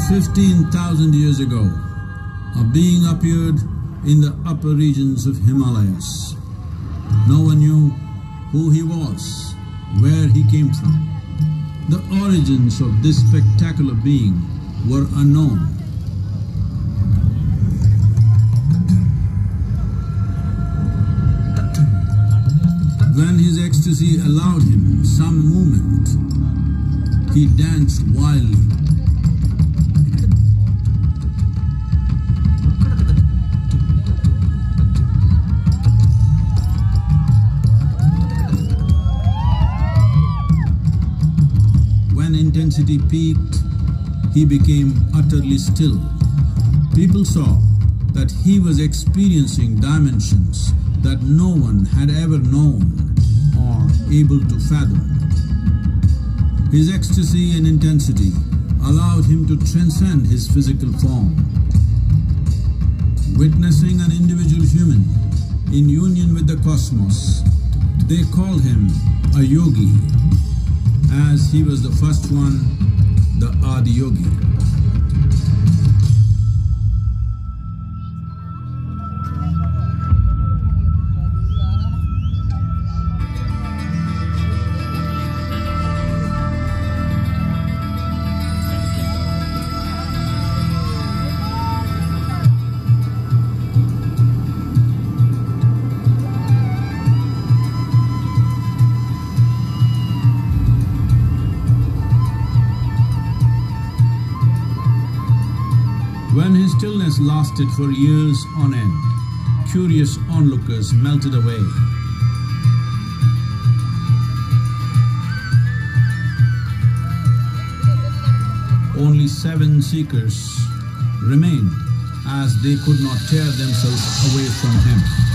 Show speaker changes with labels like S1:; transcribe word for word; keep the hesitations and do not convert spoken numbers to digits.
S1: Fifteen thousand years ago, a being appeared in the upper regions of Himalayas. No one knew who he was, where he came from. The origins of this spectacular being were unknown. When his ecstasy allowed him some movement, he danced wildly. When intensity peaked, he became utterly still. People saw that he was experiencing dimensions that no one had ever known or able to fathom. His ecstasy and intensity allowed him to transcend his physical form. Witnessing an individual human in union with the cosmos, they called him a yogi, as he was the first one, the Adiyogi. When his stillness lasted for years on end, curious onlookers melted away. Only seven seekers remained, as they could not tear themselves away from him.